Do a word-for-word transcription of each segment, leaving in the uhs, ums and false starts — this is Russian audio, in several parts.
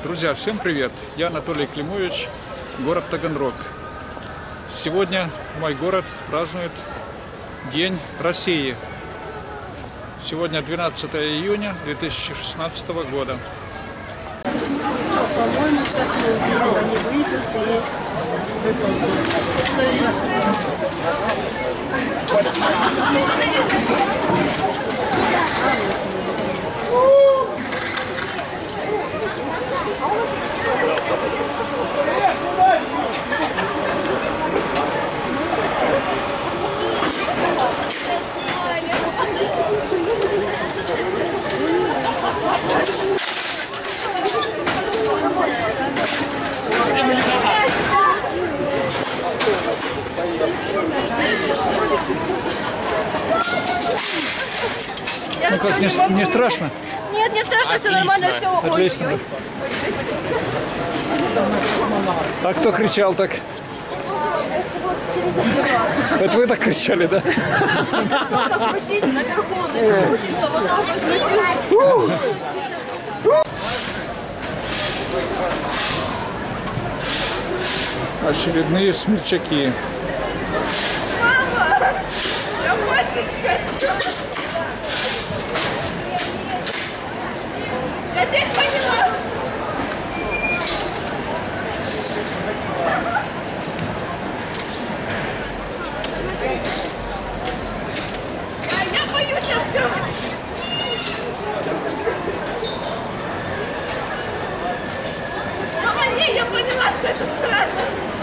Друзья, всем привет! Я Анатолий Климович, город Таганрог. Сегодня мой город празднует День России. Сегодня двенадцатое июня две тысячи шестнадцатого года. По-моему, сейчас они выйдут и Ну как, не, не страшно? Нет, не страшно, все нормально, все. Отлично. А кто кричал так? Это вы так кричали, да? Крутить наверху, крутить, Очередные смельчаки. Мама, я больше не хочу. Я теперь поняла. Я, я боюсь, я все. Мама, не, я поняла, что это страшно.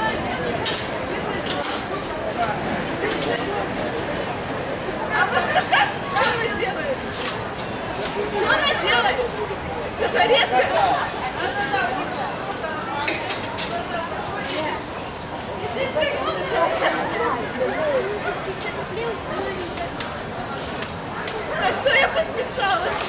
А может, расскажете, что она делает? Что она делает? Что же резко? На что я подписалась?